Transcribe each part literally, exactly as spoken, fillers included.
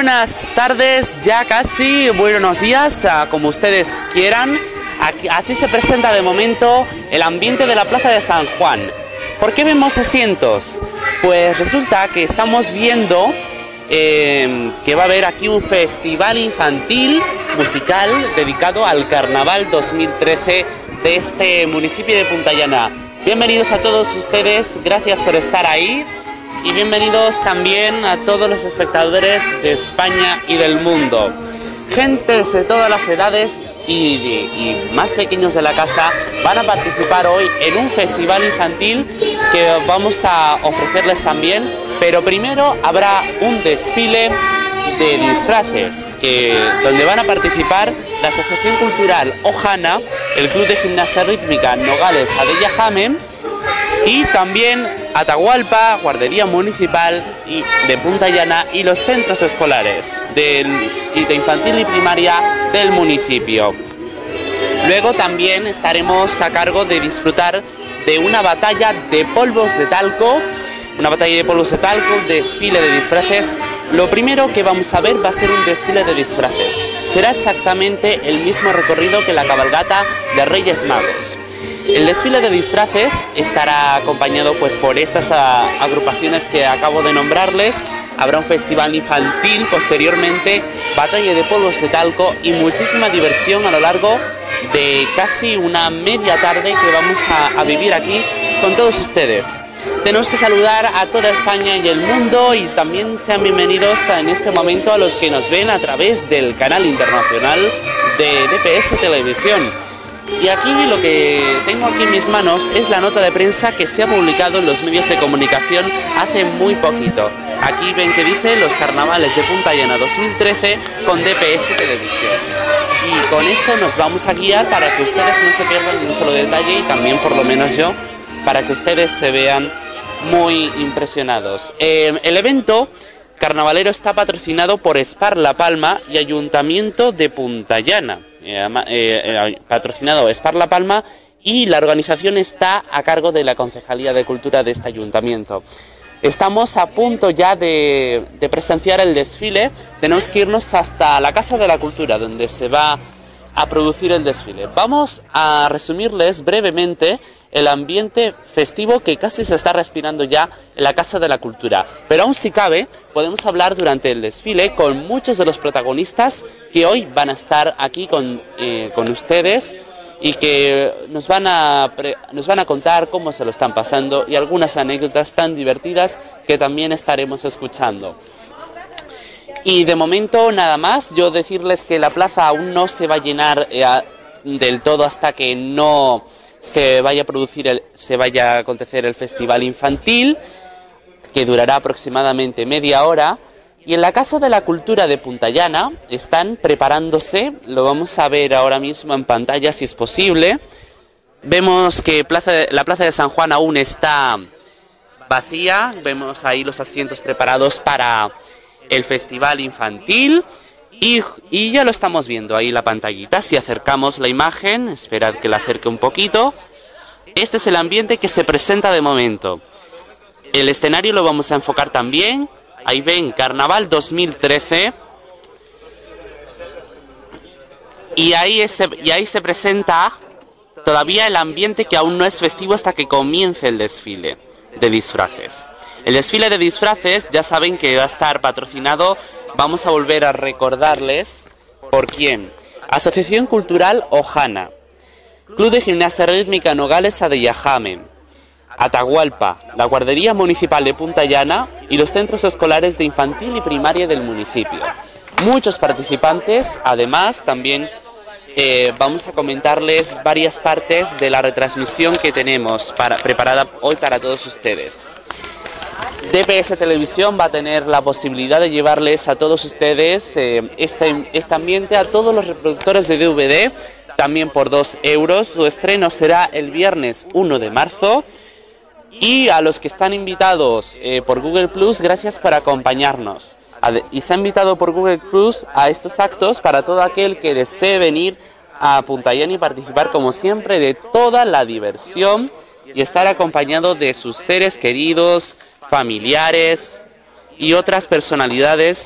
buenas tardes, ya casi, buenos días, como ustedes quieran. Aquí, así se presenta de momento el ambiente de la Plaza de San Juan. ¿Por qué vemos asientos? Pues resulta que estamos viendo eh, que va a haber aquí un festival infantil musical dedicado al Carnaval dos mil trece de este municipio de Punta Llana. Bienvenidos a todos ustedes, gracias por estar ahí. Y bienvenidos también a todos los espectadores de España y del mundo. Gente de todas las edades y, y, y más pequeños de la casa van a participar hoy en un festival infantil que vamos a ofrecerles también. Pero primero habrá un desfile de disfraces que, donde van a participar la Asociación Cultural Ojana, el Club de Gimnasia Rítmica Nogales Adella Jaime y también Atahualpa, Guardería Municipal y de Punta Llana y los centros escolares del, de infantil y primaria del municipio. Luego también estaremos a cargo de disfrutar de una batalla de polvos de talco, una batalla de polvos de talco, desfile de disfraces. Lo primero que vamos a ver va a ser un desfile de disfraces. Será exactamente el mismo recorrido que la cabalgata de Reyes Magos. El desfile de disfraces estará acompañado pues por esas a, agrupaciones que acabo de nombrarles. Habrá un festival infantil, posteriormente batalla de polvos de talco y muchísima diversión a lo largo de casi una media tarde que vamos a, a vivir aquí con todos ustedes. Tenemos que saludar a toda España y el mundo y también sean bienvenidos en este momento a los que nos ven a través del canal internacional de D P S Televisión. Y aquí lo que tengo aquí en mis manos es la nota de prensa que se ha publicado en los medios de comunicación hace muy poquito. Aquí ven que dice los carnavales de Punta Llana dos mil trece con D P S Televisión. Y con esto nos vamos a guiar para que ustedes no se pierdan ni un solo detalle y también por lo menos yo, para que ustedes se vean muy impresionados. Eh, el evento carnavalero está patrocinado por Spar La Palma y Ayuntamiento de Punta Llana. Eh, eh, eh, patrocinado Spar La Palma y la organización está a cargo de la Concejalía de Cultura de este ayuntamiento. Estamos a punto ya de, de presenciar el desfile. Tenemos que irnos hasta la Casa de la Cultura donde se va a producir el desfile. Vamos a resumirles brevemente el ambiente festivo que casi se está respirando ya en la Casa de la Cultura. Pero aún si cabe, podemos hablar durante el desfile con muchos de los protagonistas que hoy van a estar aquí con, eh, con ustedes y que nos van, a pre nos van a contar cómo se lo están pasando y algunas anécdotas tan divertidas que también estaremos escuchando. Y de momento nada más, yo decirles que la plaza aún no se va a llenar eh, del todo hasta que no se vaya a producir, el, se vaya a acontecer el festival infantil, que durará aproximadamente media hora. Y en la Casa de la Cultura de Punta Llana están preparándose, lo vamos a ver ahora mismo en pantalla si es posible. Vemos que plaza de, la Plaza de San Juan aún está vacía, vemos ahí los asientos preparados para el festival infantil. Y, y ya lo estamos viendo ahí la pantallita. Si acercamos la imagen, esperad que la acerque un poquito. Este es el ambiente que se presenta de momento. El escenario lo vamos a enfocar también. Ahí ven, Carnaval dos mil trece. Y ahí, es, y ahí se presenta todavía el ambiente que aún no es festivo hasta que comience el desfile de disfraces. El desfile de disfraces ya saben que va a estar patrocinado. Vamos a volver a recordarles por quién. Asociación Cultural Ojana, Club de Gimnasia Rítmica Nogales Adella Jaime, Atahualpa, la Guardería Municipal de Punta Llana y los centros escolares de infantil y primaria del municipio. Muchos participantes, además también eh, vamos a comentarles varias partes de la retransmisión que tenemos para, preparada hoy para todos ustedes. D P S Televisión va a tener la posibilidad de llevarles a todos ustedes eh, este, este ambiente a todos los reproductores de D V D, también por dos euros. Su estreno será el viernes uno de marzo. Y a los que están invitados eh, por Google Plus, gracias por acompañarnos. Y se ha invitado por Google Plus a estos actos para todo aquel que desee venir a Punta Llana y participar, como siempre, de toda la diversión y estar acompañado de sus seres queridos, familiares y otras personalidades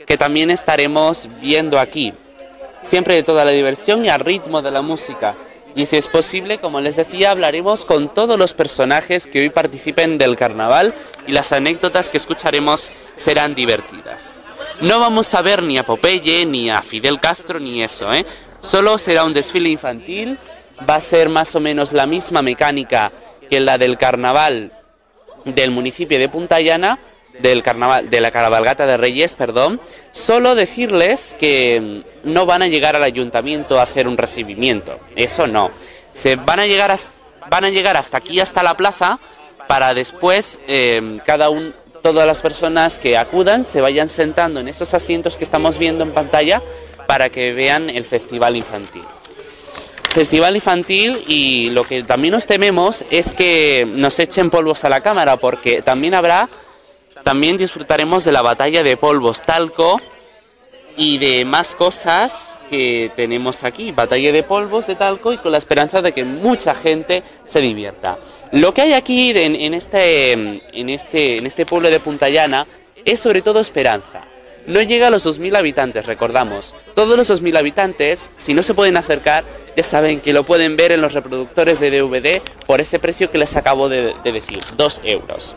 que también estaremos viendo aquí. Siempre de toda la diversión y al ritmo de la música. Y si es posible, como les decía, hablaremos con todos los personajes que hoy participen del carnaval y las anécdotas que escucharemos serán divertidas. No vamos a ver ni a Popeye, ni a Fidel Castro, ni eso, ¿eh? Solo será un desfile infantil, va a ser más o menos la misma mecánica que la del carnaval del municipio de Punta Llana, del carnaval, de la cabalgata de Reyes, perdón. Solo decirles que no van a llegar al ayuntamiento a hacer un recibimiento, eso no. Se van a llegar, a, van a llegar hasta aquí, hasta la plaza, para después eh, cada un, todas las personas que acudan se vayan sentando en esos asientos que estamos viendo en pantalla para que vean el festival infantil. Festival infantil, y lo que también nos tememos es que nos echen polvos a la cámara, porque también habrá También disfrutaremos de la batalla de polvos talco y de más cosas que tenemos aquí. Batalla de polvos de talco, y con la esperanza de que mucha gente se divierta. Lo que hay aquí en, en, este, en, este, en este pueblo de Punta Llana es sobre todo esperanza. No llega a los dos mil habitantes, recordamos. Todos los dos mil habitantes, si no se pueden acercar, ya saben que lo pueden ver en los reproductores de D V D por ese precio que les acabo de, de decir, dos euros.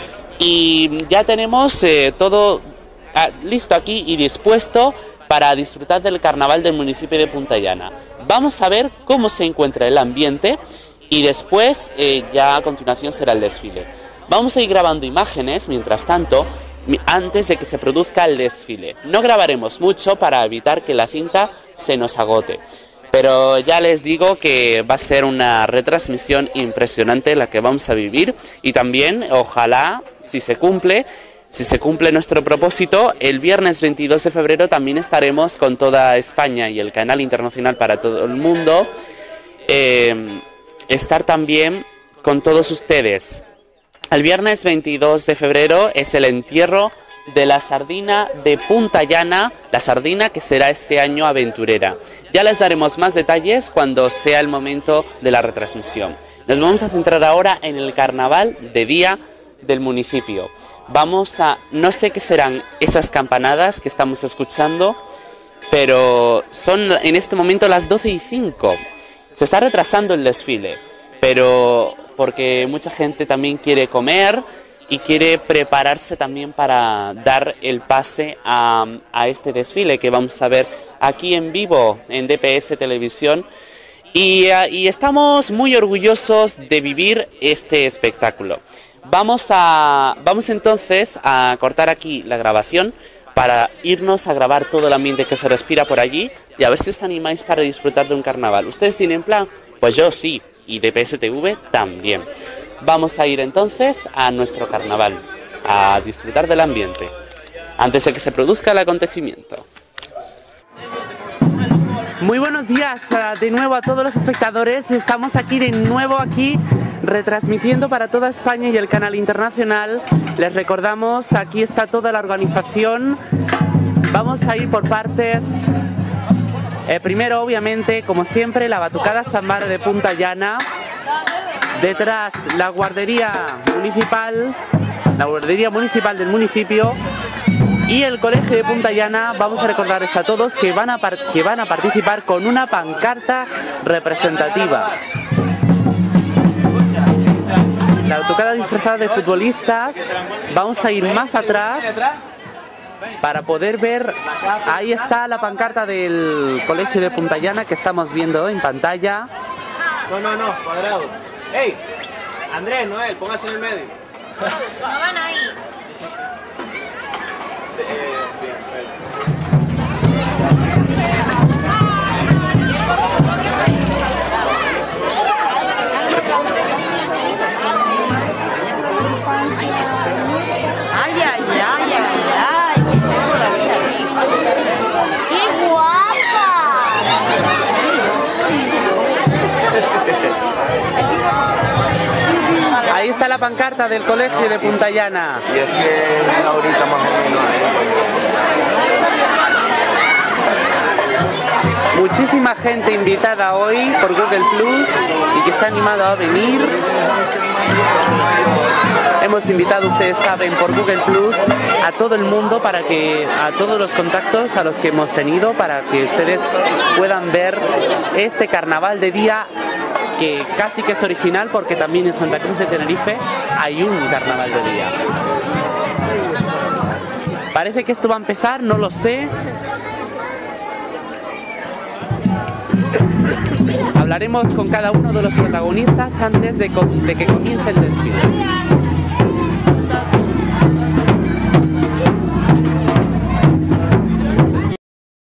Y ya tenemos eh, todo ah, listo aquí y dispuesto para disfrutar del carnaval del municipio de Punta Llana. Vamos a ver cómo se encuentra el ambiente y después eh, ya a continuación será el desfile. Vamos a ir grabando imágenes mientras tanto, antes de que se produzca el desfile. No grabaremos mucho para evitar que la cinta se nos agote, pero ya les digo que va a ser una retransmisión impresionante la que vamos a vivir, y también, ojalá, si se cumple, si se cumple nuestro propósito, el viernes veintidós de febrero también estaremos con toda España y el canal internacional para todo el mundo, eh, estar también con todos ustedes. El viernes veintidós de febrero es el entierro de la sardina de Punta Llana, la sardina que será este año aventurera. Ya les daremos más detalles cuando sea el momento de la retransmisión. Nos vamos a centrar ahora en el carnaval de día del municipio. Vamos a... no sé qué serán esas campanadas que estamos escuchando, pero son en este momento las doce y cinco. Se está retrasando el desfile, pero porque mucha gente también quiere comer y quiere prepararse también para dar el pase a, a este desfile que vamos a ver aquí en vivo en D P S Televisión. Y, y estamos muy orgullosos de vivir este espectáculo. Vamos, a, vamos entonces a cortar aquí la grabación para irnos a grabar todo el ambiente que se respira por allí y a ver si os animáis para disfrutar de un carnaval. ¿Ustedes tienen plan? Pues yo sí, y D P S T V también. Vamos a ir entonces a nuestro carnaval, a disfrutar del ambiente, antes de que se produzca el acontecimiento. Muy buenos días de nuevo a todos los espectadores. Estamos aquí de nuevo aquí retransmitiendo para toda España y el canal internacional. Les recordamos, aquí está toda la organización. Vamos a ir por partes. Eh, primero, obviamente, como siempre, la Batucada Zambara de Punta Llana. Detrás, la guardería municipal, la guardería municipal del municipio. Y el colegio de Punta Llana. Vamos a recordarles a todos que van a, que van a participar con una pancarta representativa. La autocada disfrazada de futbolistas. Vamos a ir más atrás para poder ver. Ahí está la pancarta del colegio de Punta Llana que estamos viendo en pantalla. No, no, no, cuadrado. ¡Ey! Andrés, Noel, póngase en el medio. No van ahí. Ay, ay, ay, ay, ay, qué guapa. Ahí está la pancarta del colegio de Punta Llana. Y es que ahorita más o menos. Muchísima gente invitada hoy por Google Plus y que se ha animado a venir. Hemos invitado, ustedes saben, por Google Plus a todo el mundo, para que a todos los contactos a los que hemos tenido, para que ustedes puedan ver este carnaval de día, que casi que es original, porque también en Santa Cruz de Tenerife hay un carnaval de día. Parece que esto va a empezar, no lo sé. Hablaremos con cada uno de los protagonistas antes de, de que comience el desfile.